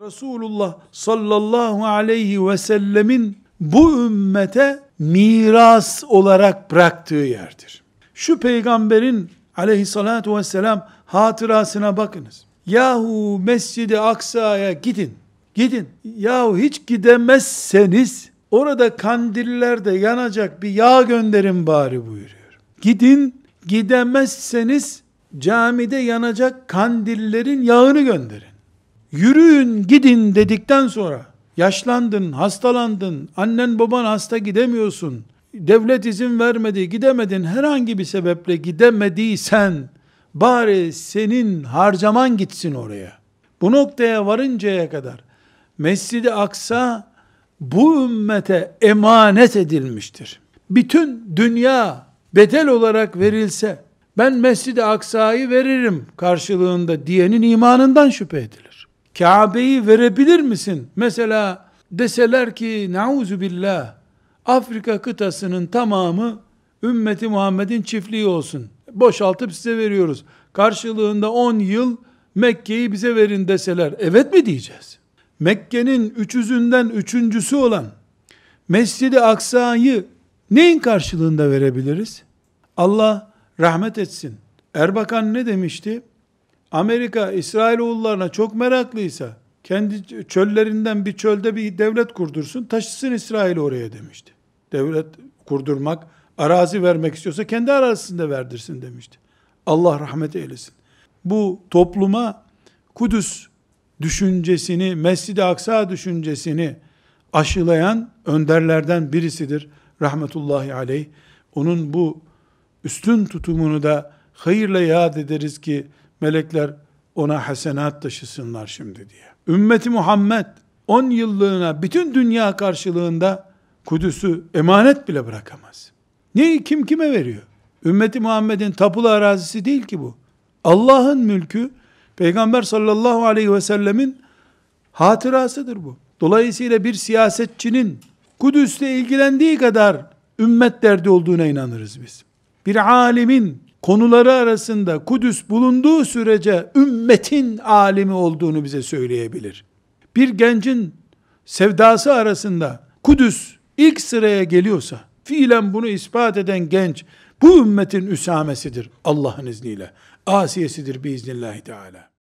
Resulullah sallallahu aleyhi ve sellemin bu ümmete miras olarak bıraktığı yerdir. Şu peygamberin aleyhissalatu vesselam hatırasına bakınız. Yahu Mescid-i Aksa'ya gidin. Gidin. Yahu hiç gidemezseniz orada kandillerde yanacak bir yağ gönderin bari buyuruyor. Gidin, gidemezseniz camide yanacak kandillerin yağını gönderin. Yürüyün gidin dedikten sonra yaşlandın, hastalandın, annen baban hasta gidemiyorsun, devlet izin vermedi, gidemedin, herhangi bir sebeple gidemediysen bari senin harcaman gitsin oraya. Bu noktaya varıncaya kadar Mescid-i Aksa bu ümmete emanet edilmiştir. Bütün dünya bedel olarak verilse ben Mescid-i Aksa'yı veririm karşılığında diyenin imanından şüphe edilir. Kabe'yi verebilir misin? Mesela deseler ki nauzubillah Afrika kıtasının tamamı ümmeti Muhammed'in çiftliği olsun. Boşaltıp size veriyoruz. Karşılığında 10 yıl Mekke'yi bize verin deseler evet mi diyeceğiz? Mekke'nin 300'ünden 3.'sü olan Mescid-i Aksa'yı neyin karşılığında verebiliriz? Allah rahmet etsin. Erbakan ne demişti? Amerika İsrailoğullarına çok meraklıysa kendi çöllerinden bir çölde bir devlet kurdursun, taşısın İsrail'i oraya demişti. Devlet kurdurmak, arazi vermek istiyorsa kendi arazisinde verdirsin demişti. Allah rahmet eylesin. Bu topluma Kudüs düşüncesini, Mescid-i Aksa düşüncesini aşılayan önderlerden birisidir. Rahmetullahi aleyh. Onun bu üstün tutumunu da hayırla yad ederiz ki melekler ona hasenat taşısınlar şimdi diye. Ümmeti Muhammed 10 yıllığına bütün dünya karşılığında Kudüs'ü emanet bile bırakamaz. Neyi kim kime veriyor? Ümmeti Muhammed'in tapulu arazisi değil ki bu. Allah'ın mülkü, Peygamber sallallahu aleyhi ve sellemin hatırasıdır bu. Dolayısıyla bir siyasetçinin Kudüs'le ilgilendiği kadar ümmet derdi olduğuna inanırız biz. Bir alimin konuları arasında Kudüs bulunduğu sürece ümmetin alimi olduğunu bize söyleyebilir. Bir gencin sevdası arasında Kudüs ilk sıraya geliyorsa, fiilen bunu ispat eden genç, bu ümmetin üsamesidir Allah'ın izniyle. Asiyesidir biiznillahü teala.